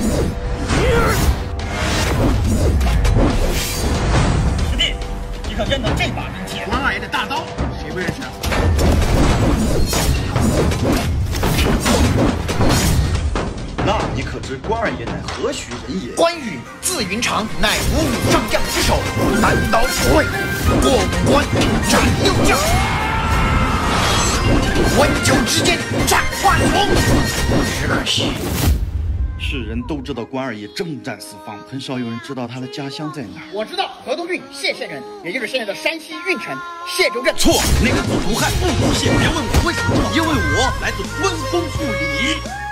师弟，你可认得这把兵器？ 关二爷的大刀，谁不认识？ 那你可知关二爷乃何许人也？ 关羽字云长，乃五虎上将之首，单刀赴会，过五关，斩六将。温酒之间，斩华龙。只可惜， 世人都知道关二爷征战四方，很少有人知道他的家乡在哪儿。 我知道河东郡谢县人，也就是现在的山西运城谢州镇。 错，那个字图汉不读谢，别问我为什么知道，因为我来自温风故里。